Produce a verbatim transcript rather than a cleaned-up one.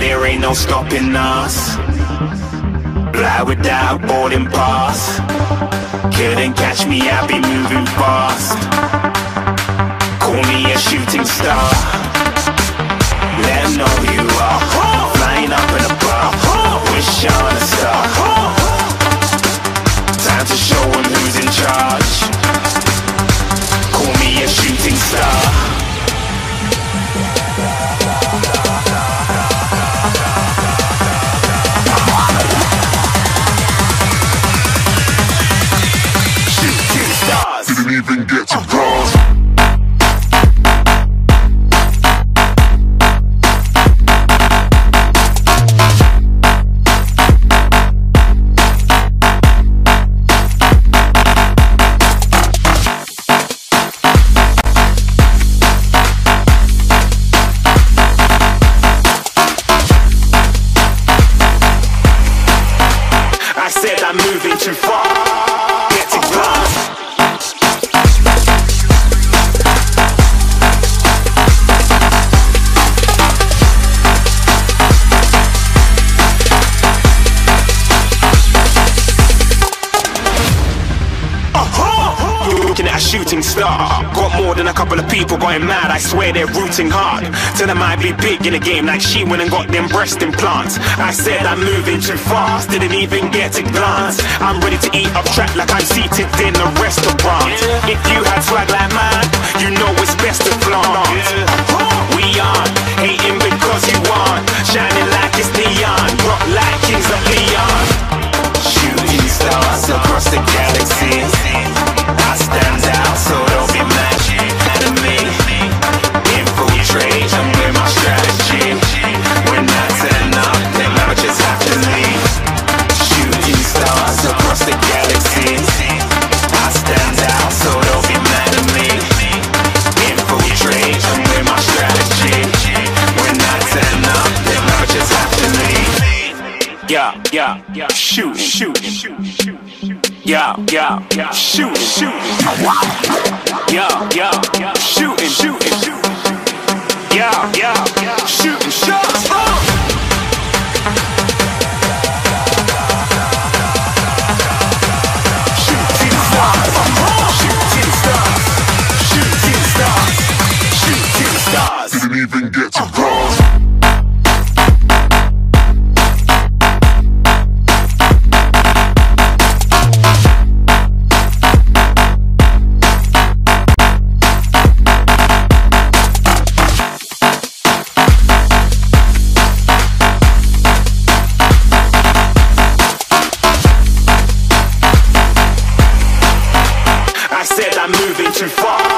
there ain't no stopping us. Fly without boarding pass. Couldn't catch me, I be moving fast. Call me a shooting star. Let 'em know who you are. Flying up in a bar. Wish on a star. Time to show 'em who's in charge. Call me a shooting star. Didn't even get to cross. I said I'm moving too far. Get to glass. Looking at a shooting star. Got more than a couple of people going mad, I swear they're rooting hard. Tell them I be big in the game like she went and got them breast implants. I said I'm moving too fast, didn't even get to glance. I'm ready to eat up track like I'm seated in a restaurant. If you had swag like mine, you know it's best to flaunt. We aren't hating because you aren't shining like it's neon, rock like kings of Leon. Shooting stars across the galaxy. I stand out, so don't be mad at me. Infiltrate, I'm with my strategy. When I turn up, then I just have to leave. Shooting stars across the galaxy. I stand out, so don't be mad at me. Infiltrate, I'm with my strategy. When I turn up, then I just have to leave. Yeah, yeah, yeah, shoot, shoot, shoot, shoot. Yeah, yeah, yeah, shooting, shooting. Yeah, yeah, yeah, shooting, shooting, shooting. Yeah, yeah, yeah, shooting shots. Oh! Shooting stars, shooting stars, shooting stars, shooting stars. Didn't even get to cross. I said I'm moving too far.